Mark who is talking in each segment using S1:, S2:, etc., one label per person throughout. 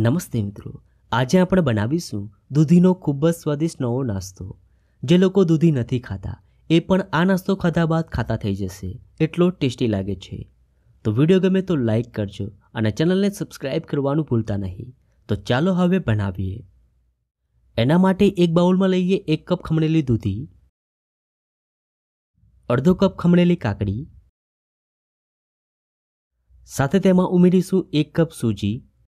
S1: નમસ્તે મિત્રો, આજે આપણે બનાવીશું દૂધીનો ખૂબ જ સ્વાદિષ્ટ નવો નાસ્તો। જે લોકો દૂધી નથી ખાતા એ પણ આ નાસ્તો ખાધા બાદ ખાતા થઈ જશે, એટલો ટેસ્ટી લાગે છે। તો વિડીયો ગમે તો લાઈક કરજો અને ચેનલને સબસ્ક્રાઈબ કરવાનું ભૂલતા નહીં। તો ચાલો હવે બનાવીએ। એના માટે એક બાઉલમાં લઈએ 1 કપ ખમણેલી દૂધી, અડધો કપ ખમણેલી કાકડી, સાથે તેમાં ઉમેરીશું 1 કપ સૂજી,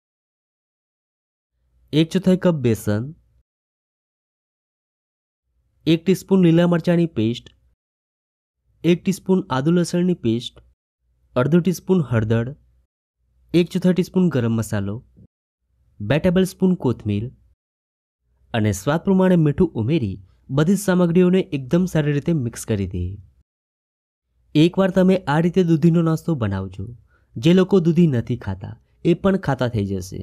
S1: 1/4 કપ બેસન, 1 ટીસ્પૂન લીલા મરચાંની પેસ્ટ, 1 ટીસ્પૂન આદુ લસણની પેસ્ટ, અડધો ટીસ્પૂન હળદર, 1/4 ટીસ્પૂન ગરમ મસાલો, 2 ટેબલસ્પૂન કોથમીર અને સ્વાદ પ્રમાણે મીઠું ઉમેરી બધી સામગ્રીઓને એકદમ સારી રીતે મિક્સ કરી દઈએ। એકવાર તમે આ રીતે દૂધીનો નાસ્તો બનાવજો, જે લોકો દૂધી નથી ખાતા એ પણ ખાતા થઈ જશે।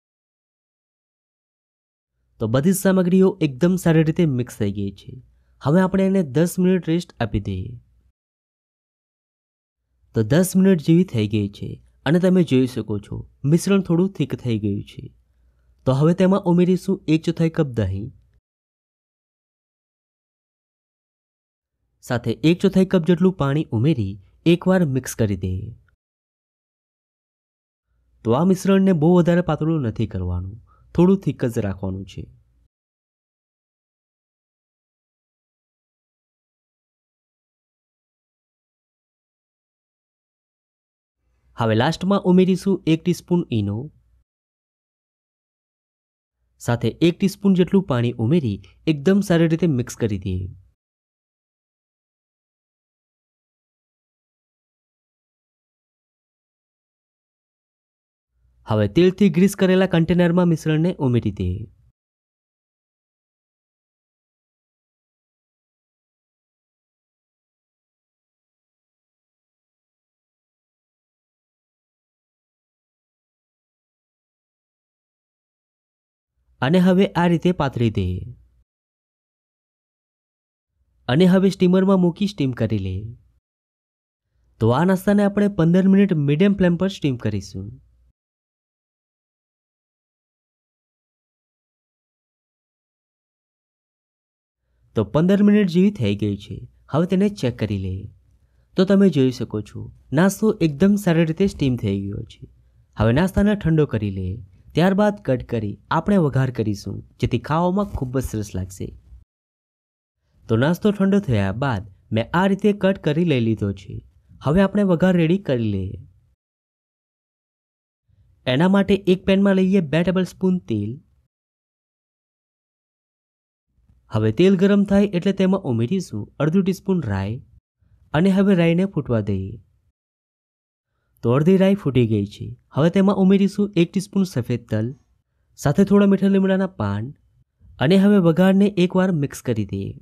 S1: તો બધી સામગ્રીઓ એકદમ સારી રીતે મિક્સ થઈ ગઈ છે। હવે આપણે એને 10 મિનિટ રેસ્ટ આપી દઈએ। તો 10 મિનિટ જેવી થઈ ગઈ છે અને તમે જોઈ શકો છો મિશ્રણ થોડું થીક થઈ ગયું છે। તો હવે તેમાં ઉમેરીશું 1/4 કપ દહીં, સાથે 1/4 કપ જેટલું પાણી ઉમેરી એકવાર મિક્સ કરી દઈએ। તો આ મિશ્રણને બહુ વધારે પાતળું નથી કરવાનું, થોડું થીક જ રાખવાનું છે। હવે લાસ્ટમાં ઉમેરીશું 1 ટીસ્પૂન ઈનો, સાથે 1 ટીસ્પૂન જેટલું પાણી ઉમેરી એકદમ સારી રીતે મિક્સ કરી દઈએ। હવે તેલથી ગ્રીસ કરેલા કન્ટેનરમાં મિશ્રણને ઉમેરી દઈએ। અને હવે આ રીતે પાથરી દઈએ અને હવે સ્ટીમરમાં મૂકી સ્ટીમ કરી લઈએ। તો આ નાસ્તાને આપણે 15 મિનિટ મીડિયમ ફ્લેમ પર સ્ટીમ કરીશું। તો 15 મિનિટ જેવી થઈ ગઈ છે। હવે તેને ચેક કરી લઈએ। તો તમે જોઈ શકો છો નાસ્તો એકદમ સારી રીતે સ્ટીમ થઈ ગયો છે। હવે નાસ્તાને ઠંડો કરી લઈએ, ત્યારબાદ કટ કરી આપણે વઘાર કરીશું, જેથી ખાવામાં ખૂબ જ સરસ લાગશે। તો નાસ્તો ઠંડો થયા બાદ મેં આ રીતે કટ કરી લઈ લીધો છે। હવે આપણે વઘાર રેડી કરી લઈએ। એના માટે એક પેનમાં લઈએ 2 ટેબલસ્પૂન તેલ। હવે તેલ ગરમ થાય એટલે તેમાં ઉમેરીશું અડધું ટીસ્પૂન રાઈ અને હવે રાઈને ફૂટવા દઈએ। તો અડધી રાઈ ફૂટી ગઈ છે। હવે તેમાં ઉમેરીશું 1 ટીસ્પૂન સફેદ તલ, સાથે થોડા મીઠા લીમડાના પાન અને હવે વઘારને એકવાર મિક્સ કરી દઈએ।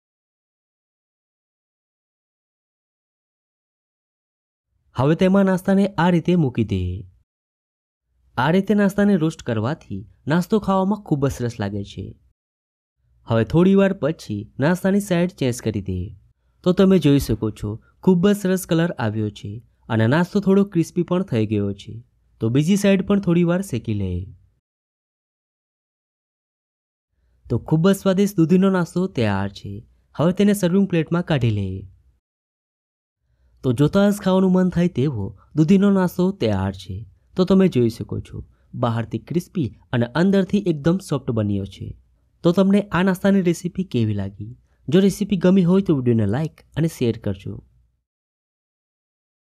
S1: હવે તેમાં નાસ્તાને આ રીતે મૂકી દઈએ। આ રીતે નાસ્તાને રોસ્ટ કરવાથી નાસ્તો ખાવામાં ખૂબ જ સરસ લાગે છે। હવે થોડી વાર પછી નાસ્તાની સાઈડ ચેન્જ કરી દઈએ। તો તમે જોઈ શકો છો ખૂબ જ સરસ કલર આવ્યો છે અને નાસ્તો થોડો ક્રિસ્પી પણ થઈ ગયો છે। તો બીજી સાઈડ પણ થોડી વાર શેકી લઈએ। તો ખૂબ જ સ્વાદિષ્ટ દૂધીનો નાસ્તો તૈયાર છે। હવે તેને સર્વિંગ પ્લેટમાં કાઢી લઈએ। તો જોતા જ ખાવાનું મન થાય તેવો દૂધીનો નાસ્તો તૈયાર છે। તો તમે જોઈ શકો છો બહારથી ક્રિસ્પી અને અંદરથી એકદમ સોફ્ટ બન્યો છે। તો તમને આ નાસ્તાની રેસીપી કેવી લાગી? જો રેસીપી ગમી હોય તો વિડીયોને લાઈક અને શેર કરજો।